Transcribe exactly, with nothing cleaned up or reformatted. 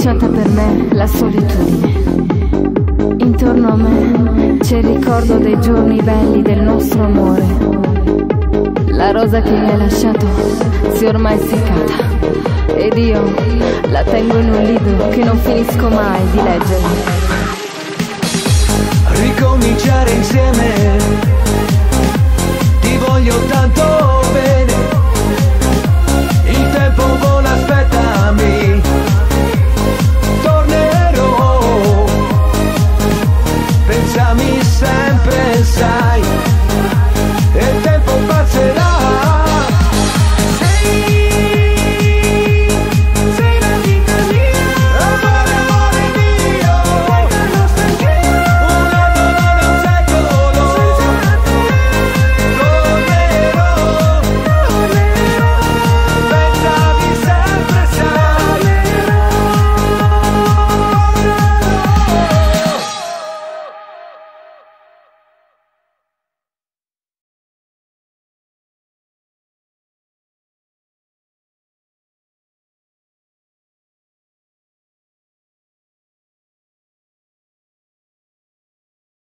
cominciata per me la solitudine. Intorno a me c'è il ricordo dei giorni belli del nostro amore. La rosa che mi hai lasciato si è ormai seccata ed io la tengo in un libro che non finisco mai di leggere. Ricominciare insieme, ti voglio tanto bene. Il tempo vola, aspettami, tornerò. Pensami sempre, sai.